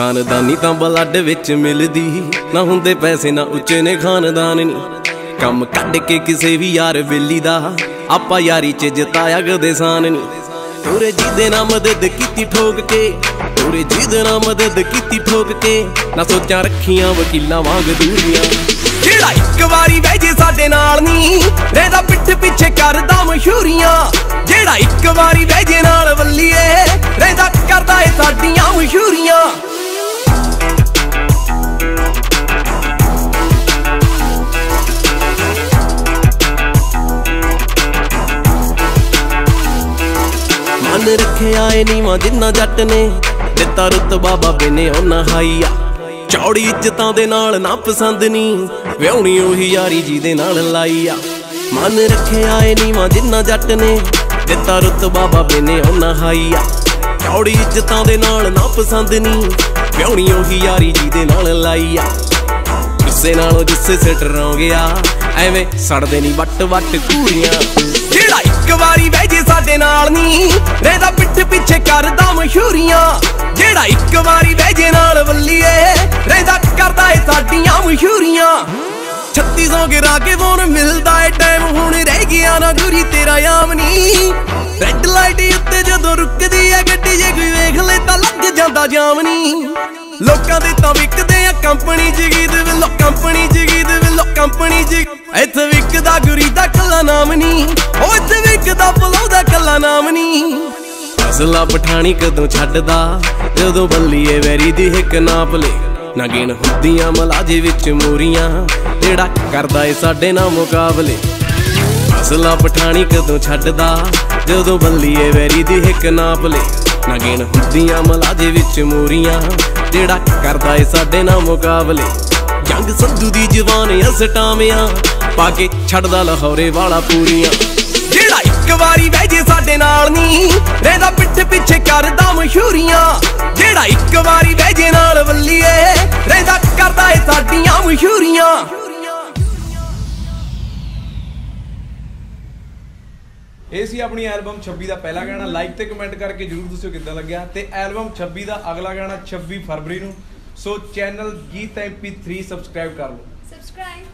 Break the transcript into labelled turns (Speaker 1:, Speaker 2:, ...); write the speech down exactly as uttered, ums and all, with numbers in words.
Speaker 1: खानदानी तां blood which मिलदी, ना हुंदे पैसे ना उच्चे ने खानदान नी। कम कढ के किसे भी यार वेली दा, आपां यारी च जिताया कदे सान नी। तोरे जिदे ना मदद कीती ठोक के, तोरे जिदे ना मदद कीती ठोक के, ना सोचां रखियां वकीलां वांग दूरियां। जेड़ा इक वारी बह जे साडे नाल नी, रहिंदा पिठ पिछे करदा मशहूरियां। जेड़ा इक वारी बह जे नाल वल्लीए, रहिंदा करदा ए साडियां मशहूरियां। मन रखे आए नीवां जिन्ना जट ने, दिता रुतबा बाबे ने उन्ना हाईया। चौड़ी इज्जतां दे नाल ना पसंद नी, व्याहुणी ओही यारी जिहदे नाल लाई आ। मन रखे आए नीवां जिन्ना जट ने, दिता रुतबा बाबे ने उन्ना हाईया। चौड़ी इज्जतां दे नाल ना पसंद नी, व्याहुणी ओही यारी जिहदे नाल लाई आ। गुस्से नालों जिस्से सिट रौं गया, एवें सड़दे नी वट वट कूड़ियां। जेड़ा इक वारी बह जे साडे नाल नी, रहिंदा पिठ पिछे करदा मशहूरियां। जेड़ा इक वारी बह जे नाल वल्लीए, रहिंदा करदा ए साडियां मशहूरियां। छत्ती सौ गिरा के फोन मिलदा ए टाइम, हुण रह गया ना गुरी तेरा याम नी। रैड लाइट उत्ते जदों रुकदी ऐ गड्डी, जे कोई वेख ले तां लग जांदा जाम नी। लोकां दे तां विकदे आ कंपनी च गीत, विलो कंपनी च गीत, विलो कंपनी च। इत्थे विकदा गुरी दा कल्ला नाम नी, ओ इत्थे विकदा पलौ दा कल्ला नाम नी। असला पठाणी कदों छड्डदा, जदों बल्लीए वैरी दी हिक नाप ले। ना गिण हुंदियां मलाजे विच मूरियां, जेड़ा करदा ए साडे नाल मुकाबले। असला पठाणी कदों छड्डदा, जदों बल्लीए वैरी दी हिक नाप ले। ना गिण हुंदियां मलाजे विच मूरियां, जेड़ा करदा ए साडे नाल मुकाबले। जंग संधू दी जवान असटामियां, पाके छड्डदा लाहौरे वाला पूरियां। जेड़ा इक वारी बह जे साडे नाल नी, रहिंदा पिठ पिछे करदा मशहूरियां। जेड़ा इक वारी बह जे नाल वल्लीए, रहिंदा करदा ए साडियां मशहूरियां।
Speaker 2: ਇਹ ਸੀ ਆਪਣੀ ਐਲਬਮ ਛੱਬੀ ਦਾ ਪਹਿਲਾ ਗਾਣਾ। ਲਾਈਕ ਤੇ ਕਮੈਂਟ ਕਰਕੇ ਜਰੂਰ ਦੱਸਿਓ ਕਿੱਦਾਂ ਲੱਗਿਆ। ਤੇ ਐਲਬਮ ਛੱਬੀ ਦਾ ਅਗਲਾ ਗਾਣਾ ਛੱਬੀ ਫਰਵਰੀ ਨੂੰ। So channel Geet M P three subscribe ਕਰ ਲਓ।
Speaker 3: ਸਬਸਕ੍ਰਾਈਬ